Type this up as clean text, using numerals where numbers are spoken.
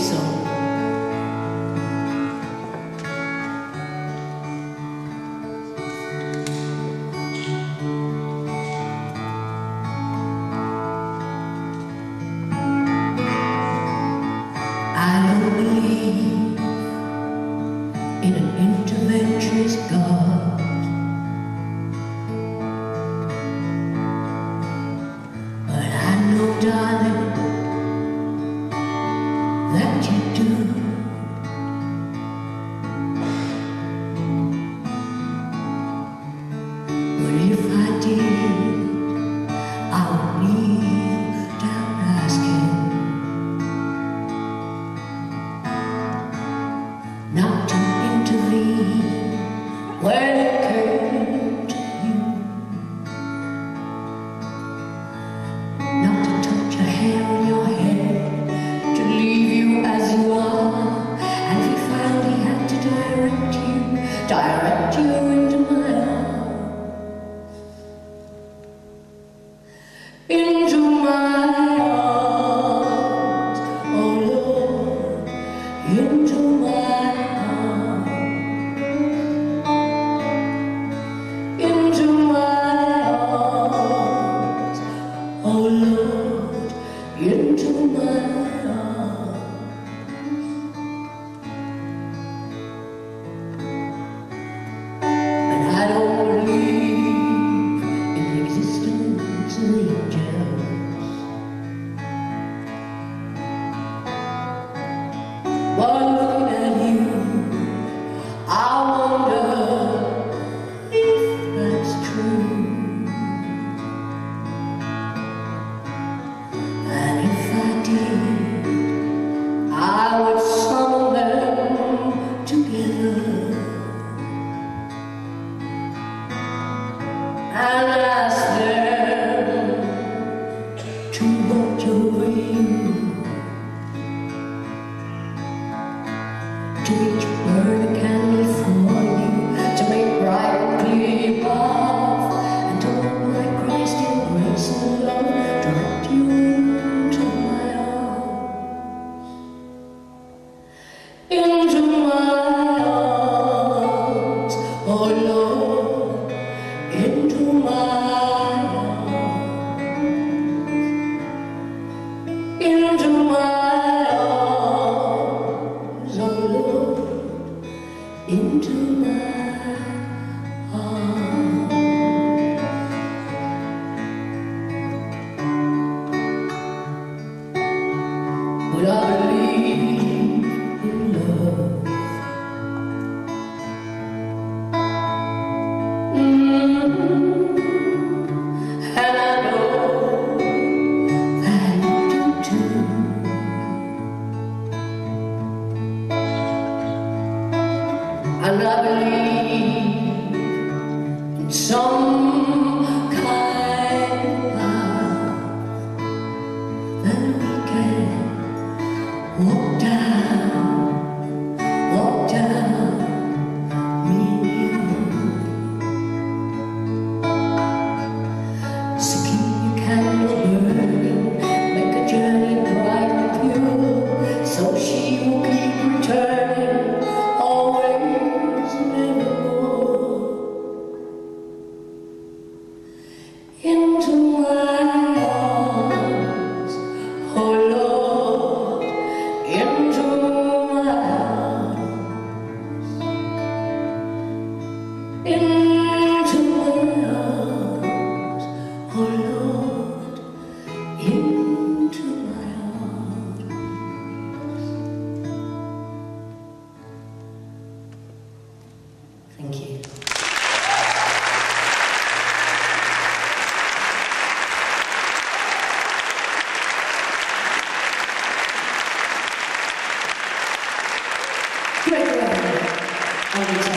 song. I don't believe in an interventionist God. But I know, darling, that you do. But if I did, I would kneel down asking not to intervene when it came to you, not to touch a hair on your head, to leave you as you are, and he finally had to direct you into my arms, into my arms, oh Lord, into my arms, into my arms, oh Lord, into my arms. And I don't believe in the existence of angels. One looking at you, I wonder if that's true. And if I did, I would summon them together and ask them to watch over you, to each burn a candle for you, to make bright and clear your path, and to hold like Christ in grace and love, direct you into my arms, into my arms, oh Lord, into my arms, into my arms, oh Lord, into my arms. But I believe in love. And I know that you do too. And I believe in some kind of love that we can walk down, me and you. So keep your candle burning, make a journey bright and pure, so she will keep returning, always and evermore, into my arms, oh Lord, into my arms, into my arms, oh Lord, into my arms. Thank you. Great work.